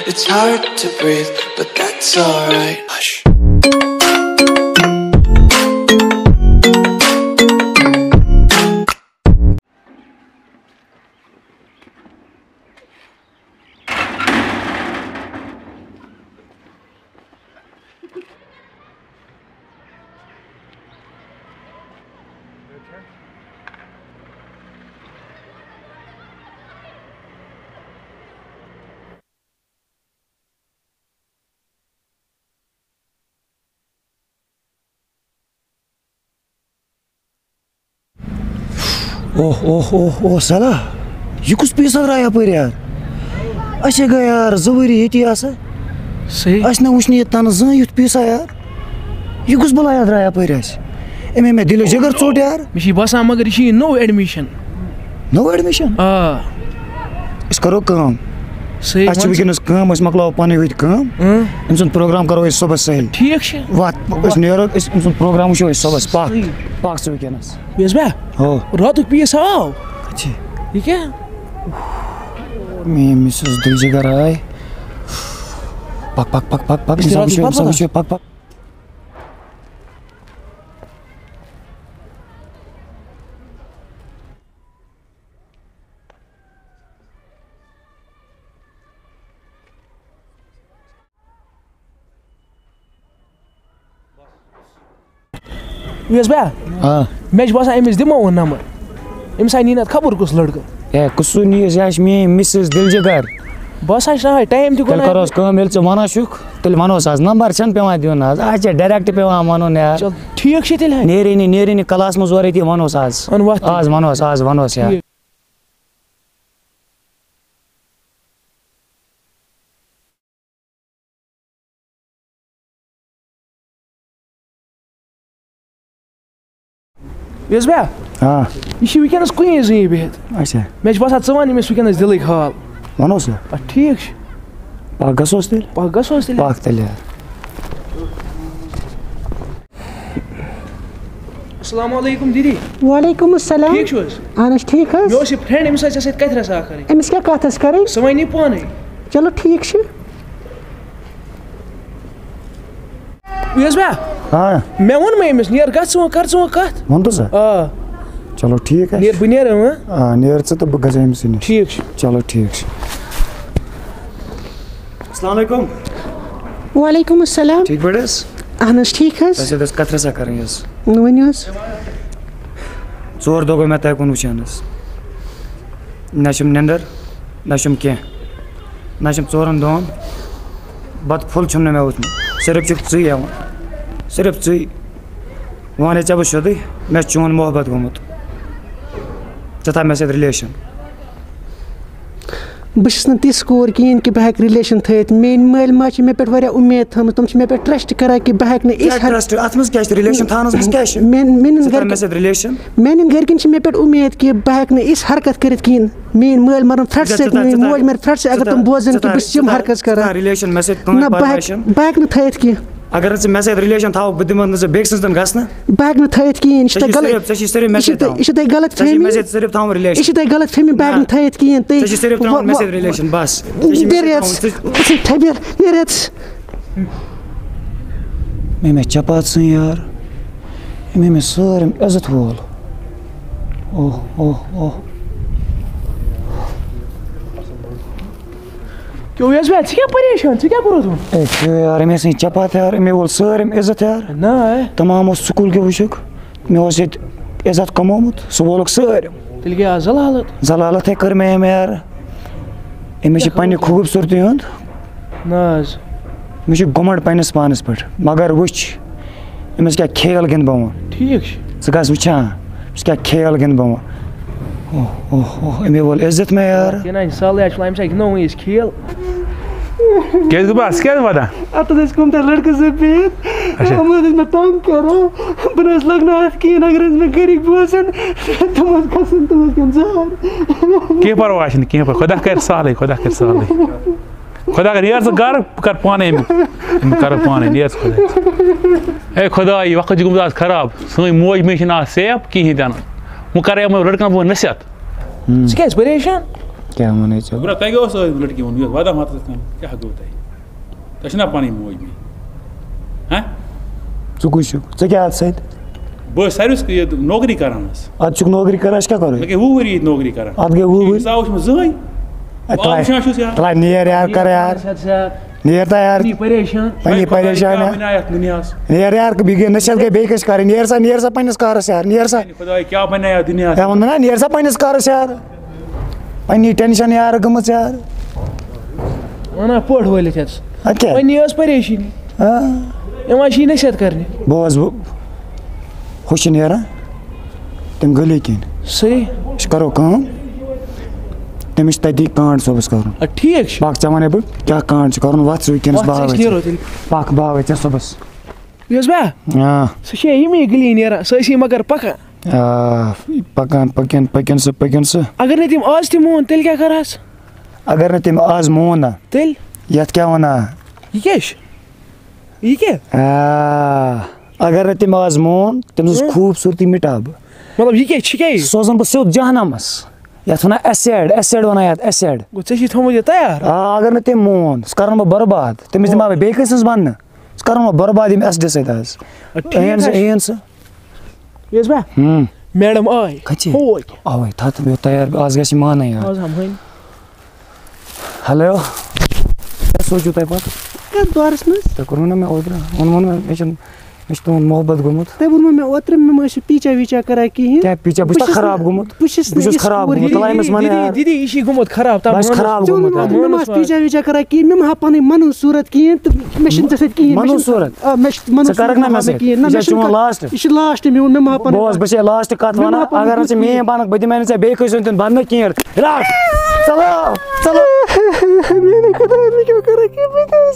It's hard to breathe, but that's alright. Hush. ओह साला ये कुछ पीस आ रहा है पर यार अच्छा गया यार जवरी ये आसा सही अस ना वुचन ये तन ज युथ पीसा यार ये कुछ बलाया द्राया पर अमे मे दिल जगर चोट यार मे बसान मगर यह नो एडमिशन इस करो काम सही वनस कम मकलो पानी वत कम अम सुन प्रोग्राम करो सुबह सहल ठीक वत नो प्रोग्राम वो सुबह पाक से वनस हो रात पीस आओ ये क्या मे मिसेस दिल जगर आए पक पक पक पक पक पक पक मे बसान अमिस दिमो वो नंबर अमिस आई नी खबर कुछ लड़का कुछ नीस यह मे मिसेस दिल जगर बसान टाइम तक वन तेल वनोस आज नंबर छन पे दिन आज डायरेक्ट पे वन यार ठीक नेरी क्लास मज ओर वनोस आज वनोस यार हाँ यह वनस कुन जी बिहत अच्छा मे बसान च वन वनस दिल हाल वनोस ठीक पाक गसोस तेल पाक तेल यार अस्सलाम वालेकुम दीदी वालेकुम अस्सलाम ठीक छो अहन ठीक मे ओस फ्रेंड अमिस कत रसा कर अमिस क्या कत कर सह वन पान चलो ठीक हाँ मे वो अमिस नीर कर कत वन तो चलो ठीक है नीर बह नीर नीर तो बह गज अमिस नश ठीक चलो ठीक अस्सलाम वालेकुम वालेकुम अस्सलाम ठीक बड़े अहन ठीक कत रसा कर वन चोर दो गो मे तुन वुचानस नम निंदर नम कह नम चोरन दोन बत फुल छुम मे वुचमुत सिर्फ च सिर्फ च वन चे बह सोद मे चोन मोहब्बत गोमुत चा मे सत रिलेशन बस तिस कोर कहें कि बह रिलेशन थत मेन माल माज मे पे उम्मीद थम तुम मे पे ट्रस्ट कर कि बह रिलेशन मान गरकन मे पे उम्मीद कि बह इस हरकत कर मेन माल मरन फ्रेट से मोज मर फ्रेट से अगर तुम बोजन कि बम हरकत कर बह थत कह अगर मे सत रिलेशन थो बह दिम बेक सन गसन बह थत कहें यह गलत फहमी यह गलत फहमी बह थत कहें रिलेशन बस मे चपात स यार मे सारम इज्जत वोल ओह ओह ओह क्यों क्या परेशान क्या करो यार मे चपात यार मे वोल सारम इज्जत यार ना तमाम स्कूल के वुक मे इज्जत कमोमुत सह वोलुक सारम तेल गया जलालत कर मे यार अमिस पन्ने खूबसूरती हुंद मे घुमंड पन्निस पानस पे मगर वुच अमिस क्या खेल गिंद बह ठीक गस वुचान अमिस क्या खेल गिंद बह ओह ओह ओह अमे वोल इज्जत मे यार खेल बस क्या अत कम लड़के से मे तंग कर बह लगना कहें अगर मे घर बोसन तुम कह परवाह कह खुदा कर साल खुदा कर साल खुदा कर नीर गर कर पाने कर पाने नीर खुदा खुदा वक्त गुम आज खराब सन मोज मे सेफ कहें तन वो कर लड़कन वो नसीहत क्या परेशान क्या वने छ पूरा तय गो सो लड़की वन वादा मात क्या गो तय तशना पानी मोज में हैं चुकुश च क्या सत बो सर्विस के नौकरी करान आज चुक नौकरी कर क्या करो लगे वो वरी नौकरी करान आज के वो साउश में जई तला नियर यार कर यार नियर ता यार परेशान नियर यार बिगे नशल के बेकस कर नियर सा पन्नस कारस यार नियर सा खुदा क्या बनाया दुनिया क्या वन ना नियर सा पन्नस कारस यार पन्नी टेंशन यार गमत यार वना पोट वलित हस अच्छा पन्नी ओस परेशानी हां यमा छी नशत करने बोस खुश नियर तुम गली किन सही करो काम तमिस तती कांड सबस कर ठीक पाक चमने ब क्या कांड कर वत वकस बाग पाक बाग चे सबस यस बा हां सशे यमी गली नेरा ससी मगर पका पकन से अगर ने तिम आज तिमोन तेल क्या करस अगर ने तिम आज मोन तेल यत क्या वना ये क्या अगर ने तिम आज मोन तम खूबसूरती मिटाब मतलब ये क्या सोजन ब सिद जहनमस यत वना एसिड वना यत एसिड गो चे थमो ये तैयार अगर ने तिम मोन करन ब बर्बाद तमिस दिमा बे कस बन करन ब बर्बाद इम एसिड सैतास एन यस बा मैडम आई होय आवै थात बे तैयार आज गस मान यार आज हम हन हेलो सोचू तय पत क्या द्वारस न त करू ना मैं ओदर उन तो मोहब्बत गुमुत ते बुन में ओत्र में मस पीछा विचा करा की क्या पीछा बुझ खराब गुमुत बुझ खराब गुमुत लाइनस माने यार दीदी इशी गुमुत खराब ता बस खराब गुमुत मैं मस पीछा विचा करा की मैं हा पने मनु सूरत की त मशीन त सत की मनु सूरत मनु करक ना मैं की ना मैं लास्ट इश लास्ट में मैं हा पने बॉस बस लास्ट कत वना अगर से मैं बानक बदि मैंने से बे कइसन तन बन की रिलैक्स चलो मैंने खुदा ने क्यों करा की बितास